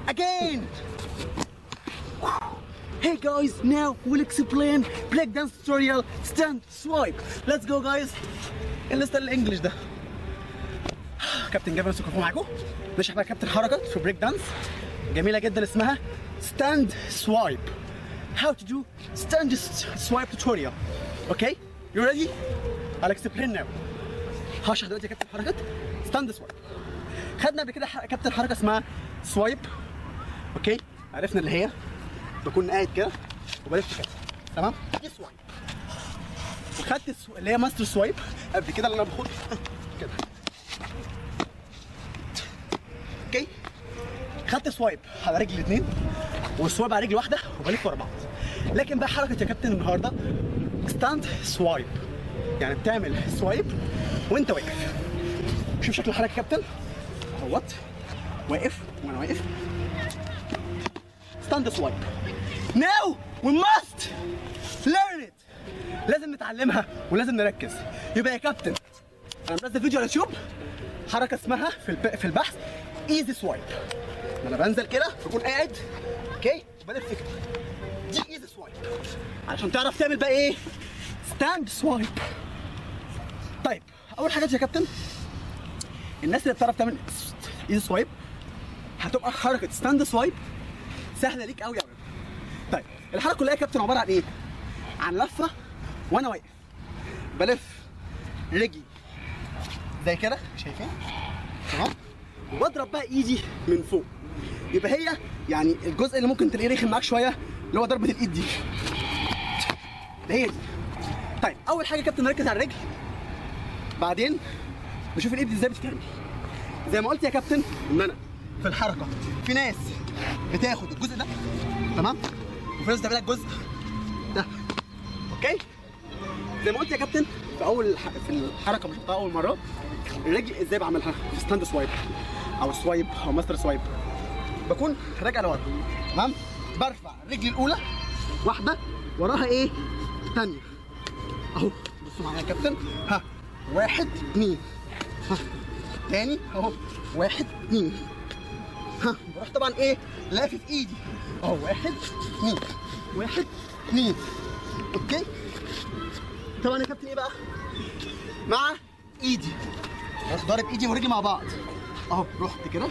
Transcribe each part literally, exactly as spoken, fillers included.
again. Hey guys, now we'll explain breakdance tutorial stand swipe. Let's go guys. ايه الستايل الانجليش ده؟ كابتن جابر سكوكو معاكم نشرح بقى كابتن حركه في بريك دانس جميله جدا اسمها stand swipe. How to do stand swipe tutorial. Okay? You ready? I'll explain now. هشرح دلوقتي يا كابتن حركه stand swipe. خدنا قبل كده كابتن حركه اسمها سوايب. اوكي؟ عرفنا اللي هي بكون قاعد كده وبلف كده تمام؟ دي سوايب. وخدت اللي هي ماستر سوايب قبل كده اللي انا باخد كده. اوكي؟ خدت سوايب على رجل الاثنين والسوايب على رجل واحده وبلف ورا بعض. لكن بقى حركه يا كابتن النهارده ستاند سوايب. يعني بتعمل سوايب وانت واقف. شوف شكل الحركه يا كابتن اهوت واقف وانا واقف ستاند سوايب. Now we must learn it. لازم نتعلمها ولازم نركز. يبقى يا كابتن انا منزل فيديو على اليوتيوب حركه اسمها في الب... في البحث ايزي سوايب. انا بنزل كده بكون قاعد اوكي وبلف كده. دي ايزي سوايب عشان تعرف تعمل بقى ايه؟ ستاند سوايب. طيب اول حاجه يا كابتن الناس اللي بتعرف تعمل ايزي سوايب هتبقى حركه ستاند سوايب سهله ليك قوي قوي. طيب الحركه كلها يا كابتن عباره عن ايه؟ عن لفه وانا واقف بلف رجلي زي كده شايفين؟ تمام؟ واضرب بقى ايدي من فوق. يبقى هي يعني الجزء اللي ممكن تلاقيه رخم معاك شويه اللي هو ضربه الايد دي. ده هي دي. طيب اول حاجه يا كابتن نركز على الرجل بعدين نشوف الايد ازاي بتتعمل. زي ما قلت يا كابتن ان انا في الحركه في ناس بتاخد الجزء ده تمام وفي ناس بتعمل لك الجزء ده. اوكي؟ زي ما قلت يا كابتن في اول في الحركه مش بتاع اول مره الرجل ازاي بعملها في ستاند سوايب او سوايب او ماستر سوايب. بكون راجع لورا تمام؟ برفع الرجل الاولى واحده وراها ايه؟ ثانيه اهو. بصوا معايا يا كابتن ها واحد اثنين ها تاني اهو واحد اثنين ها بروح طبعا ايه؟ لافف ايدي اهو واحد اثنين واحد اثنين. اوكي؟ طبعا يا كابتن ايه بقى؟ مع ايدي اروح ضارب ايدي ورجلي مع بعض اهو رحت كده.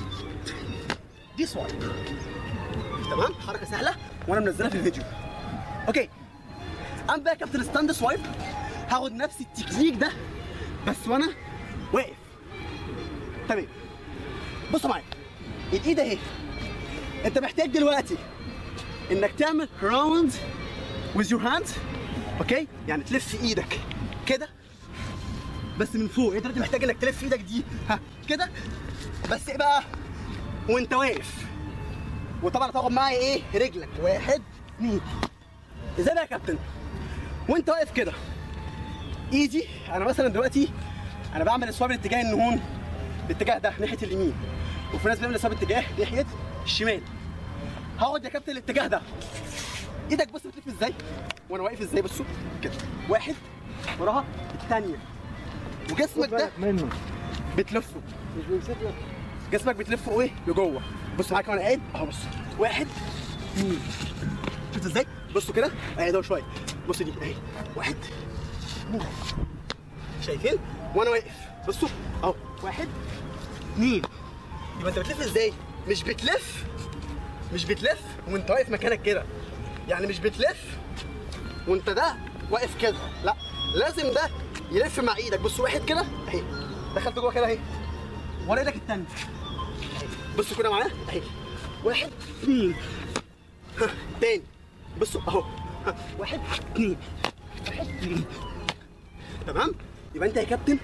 دي سوايب تمام؟ حركه سهله وانا منزلها في الفيديو. اوكي اما بقى يا كابتن ستاند سوايب هاخد نفس التكنيك ده بس وانا واقف. تمام بصوا معايا الايد اهي. انت محتاج دلوقتي انك تعمل راوند with your hand. اوكي؟ يعني تلف ايدك كده بس من فوق. انت دلوقتي محتاج انك تلف ايدك دي ها كده بس ايه بقى؟ وانت واقف. وطبعا هتاخد معايا ايه؟ رجلك واحد اثنين. ازاي بقى يا كابتن؟ وانت واقف كده ايدي انا مثلا دلوقتي انا بعمل اسواب الاتجاه النهون الاتجاه ده ناحيه اليمين وفي ناس بيعمل اسواب الاتجاه ناحيه الشمال. هقعد يا كابتن الاتجاه ده ايدك بص بتلف ازاي وانا واقف ازاي. بصوا كده واحد وراها الثانيه وجسمك ده بتلفه مش بيمسك لك. جسمك بتلفه ايه لجوه. بصوا معايا وانا قاعد اهو. بص واحد اثنين. شفت ازاي؟ بصوا كده قاعد اهو شويه. بصوا دي اهي واحد اثنين. شايفين؟ وانا واقف بصوا اهو واحد اثنين. يبقى انت بتلف ازاي؟ مش بتلف مش بتلف وانت واقف مكانك كده. يعني مش بتلف وانت ده واقف كده، لا لازم ده يلف مع ايدك. بص واحد كده اهي دخلت جوه كده اهي ورا ايدك التانية. بصوا كده معايا اهي واحد اثنين. ها تاني بصوا اهو ها واحد اثنين واحد اثنين. تمام؟ يبقى انت يا كابتن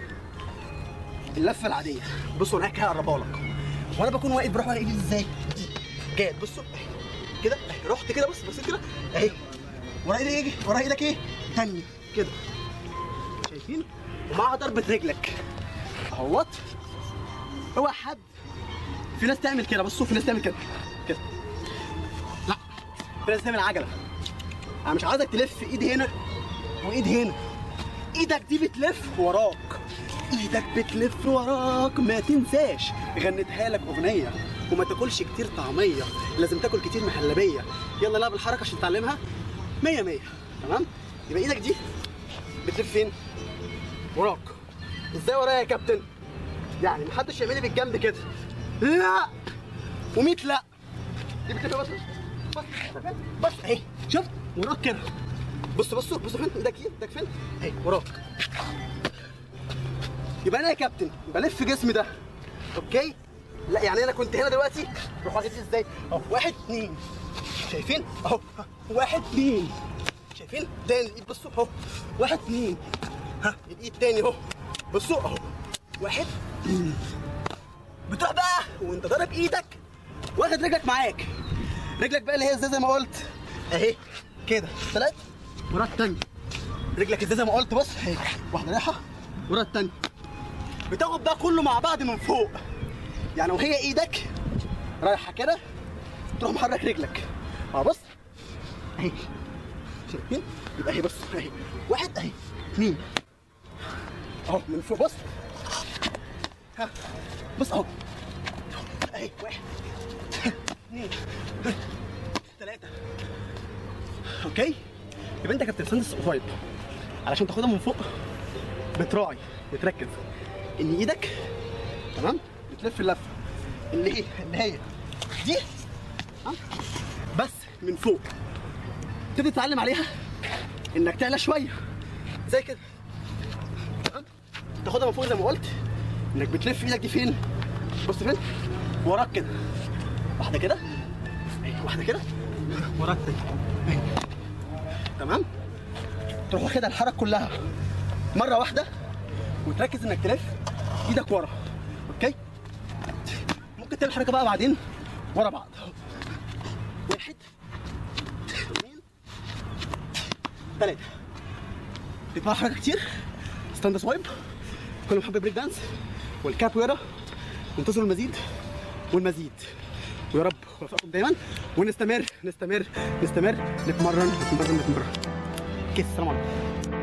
اللفه العاديه. بصوا انا كده هقربها لك وانا بكون واقف بروح ورا ايدي ازاي؟ دي جاي بصوا اهي كده اهي رحت كده بص بصيت كده اهي ورا ايدك يجي ورا ايدك ايه؟ تانية كده. شايفين؟ ومع ضربة رجلك اهوت. اوعى حد في ناس تعمل كده. بصوا في ناس تعمل كده كده لا في ناس تعمل عجلة. انا مش عايزك تلف ايد هنا وايد هنا. ايدك دي بتلف وراك ايدك بتلف وراك ما تنساش. غنيتها لك اغنية وما تاكلش كتير طعميه، لازم تاكل كتير مهلبيه. يلا لا بالحركه عشان تتعلمها مية مية. تمام؟ يبقى ايدك دي بتلف فين؟ وراك. ازاي ورايا يا كابتن؟ يعني محدش يعمل لي بالجنب كده، لا وميت لا. دي بتلف بس بص بص اهي، شفت؟ وراك كده. بص بص بص فين ايدك؟ ايه ايدك فين؟ اهي وراك. يبقى انا يا كابتن بلف جسمي ده، اوكي؟ لا يعني انا كنت هنا دلوقتي، روح واخد ازاي؟ اهو واحد اتنين، شايفين؟ اهو واحد اتنين، شايفين؟ تاني الايد بصوا اهو واحد اتنين، ها الايد تاني اهو بصوا اهو واحد اتنين. بتروح بقى وانت ضارب ايدك واخد رجلك معاك، رجلك بقى اللي هي ازاي زي ما قلت اهي كده، ثلاث ورا التانية. رجلك ازاي زي ما قلت، بص اهي واحدة رايحة ورا التانية. بتاخد ده كله مع بعض من فوق، يعني وهي ايدك رايحة كده تروح محرك رجلك. اه بص اهي، شايفين؟ يبقى اهي بص اهي واحد اهي اثنين اهو من فوق، بص ها بص اهو اهي واحد اثنين ثلاثة. اوكي؟ يبقى انت كابتن ساندس قريب علشان تاخدها من فوق بتراعي بتركز ان ايدك تمام بتلف اللفه اللي هي اللي هي دي ها بس من فوق. تبتدي تتعلم عليها انك تعلى شويه زي كده، تمام؟ تاخدها من فوق زي ما قلت، انك بتلف ايدك دي فين؟ بص فين؟ وراك كده، واحده كده واحده كده وراك تاني، تمام؟ تروح واخدها الحركه كلها مره واحده وتركز انك تلف ايدك ورا، اوكي؟ ممكن تعمل حركه بقى بعدين ورا بعض، واحد اثنين ثلاثه. بتبقى حركه كتير، ستاند سوايب، كل محب بريك دانس والكابويرا. انتظروا المزيد والمزيد، ويا رب وفقكم دايما، ونستمر نستمر نستمر نتمرن نتمرن نتمرن. كيس، السلام عليكم.